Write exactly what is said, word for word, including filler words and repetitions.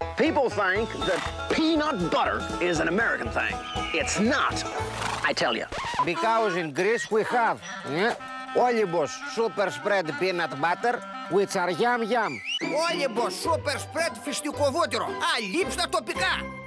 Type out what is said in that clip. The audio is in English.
People think that peanut butter is an American thing. It's not, I tell you. Because in Greece we have yeah, olυμπος super spread peanut butter, which are yum yum. Ολυμπος super spread φυστικοβουτυρο. Αλείψτα τοπικά.